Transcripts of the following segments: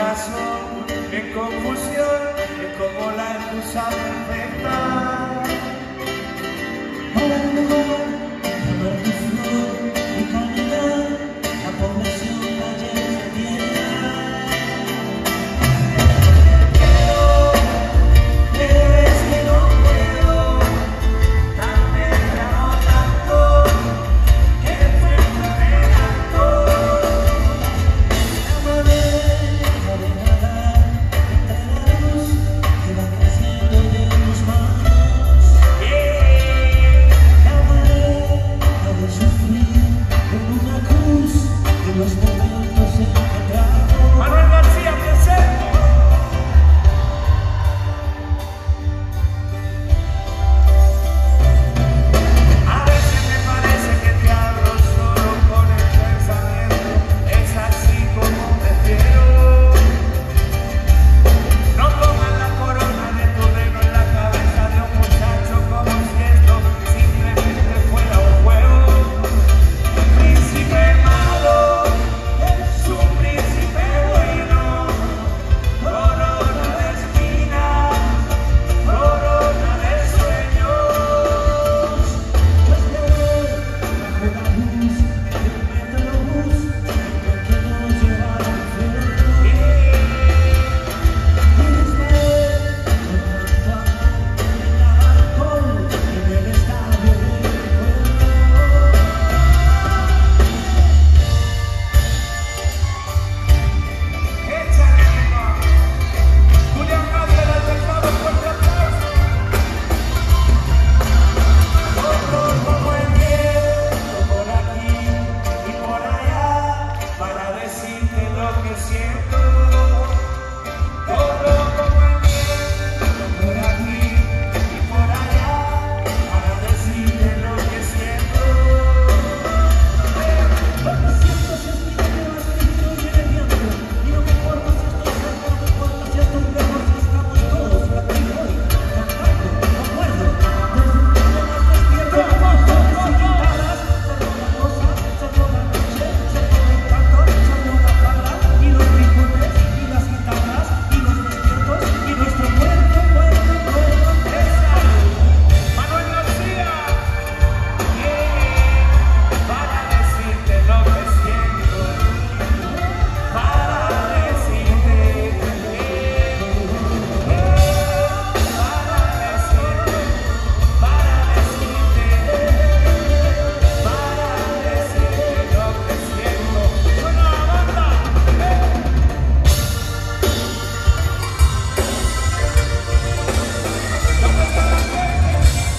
corazón en confusión es como la excusa perfecta. Para el lugar, amar tu flor y caminar, la población ayer de tierra. Pero es que no puedo, también te amo tanto, que fue un relato. La manera de nadar entre la luz que va creciendo de tus manos. La manera de sufrir con una cruz en los momentos encontrados. Manuel García, presente. A veces me parece que te hablo solo con el pensamiento, es así como prefiero. No pongas la corona de tu reino en la cabeza de un muchacho como si esto simplemente fuera un juego. Un príncipe malo es un príncipe bueno, corona de espinas, corona de sueños. Pues me voy bajo la luz de un metrobús que nos lleva al infierno. Tienes con tanto amor en la alcohol en el estadio de mi pueblo. Échale, hermano. Julián Cáceres al teclado, fuerte aplauso. Corro como el viento por aquí y por allá para decirte lo que siento. Corro como el viento por aquí y por allá para decirte lo que siento. Lo que siento es espina que vas escrito y en el viento. Y no me importa si estoy cerca, no me importa si estoy lejos, si estamos todos aquí hoy, cantando, de acuerdo. Desde un día más despierto, con voces y guitarras, sonó la cosa, sonó la noche, sonó el canto, sonó la tabla, y los rincones, y las guitarras, y los despiertos, y nuestro cuerpo, Esa. Manuel García. Para decirte lo que siento, para decirte, lo que siento. Suena la banda. ¿Dónde está la gente?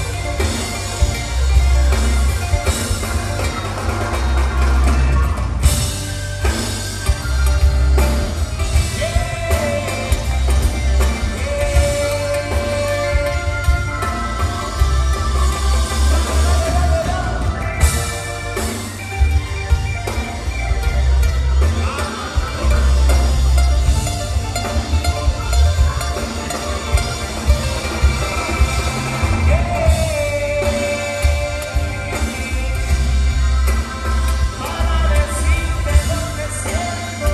Para decirte lo que siento,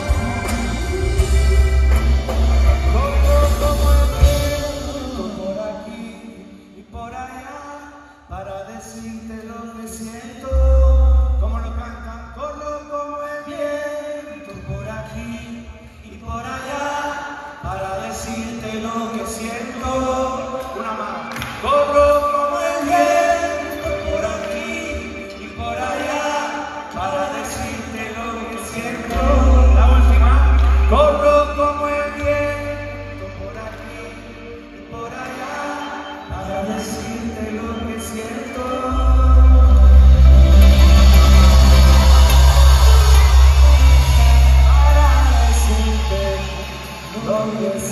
corro como el viento por aquí y por allá para decirte lo que siento. ¿Cómo lo cantan? Corro como el viento por aquí y por allá para decirte lo que siento. Una más. Corro como el viento por aquí y por allá para decirte lo que siento. La última. Corro como el viento por aquí y por allá para decirte lo que siento. Para decirte lo que